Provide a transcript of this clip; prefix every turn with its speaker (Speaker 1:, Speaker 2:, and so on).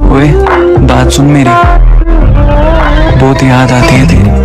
Speaker 1: ओए बात सुन मेरी, बहुत याद आती है तेरी।